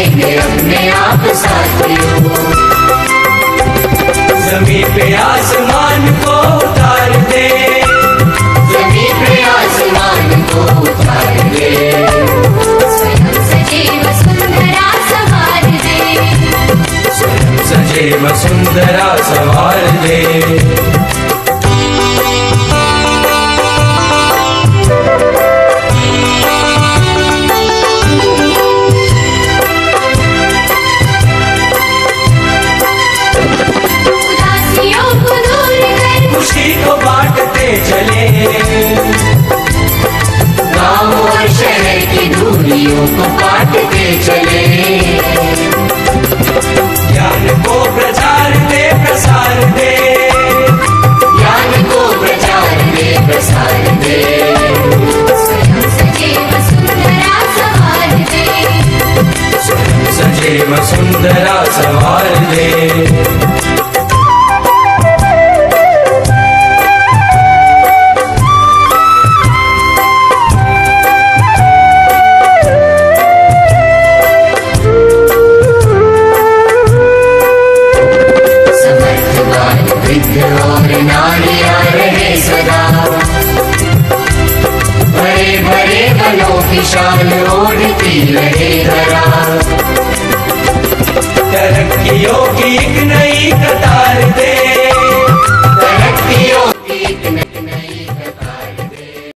देंगे अपने आप साथियों। जमीन पे आसमान को उतार दे, जमीन पे आसमान को उतार दे, स्वयं सजीव सुंदरा संवार दे, स्वयं सजीव सुंदरा संवार दे। खुशी को बांटते चले, गाँव और शहर की दूरियों को काटते चले, ज्ञान को प्रचार दे प्रसार दे, ज्ञान को प्रचार दे प्रसार दे, स्वयं सजीव सुंदरा संवार दे, स्वयं सजीव सुंदरा संवार दे। और नारियां रहे सदा, बड़े बड़े बलों की शान ओढ़ती रहे धरा,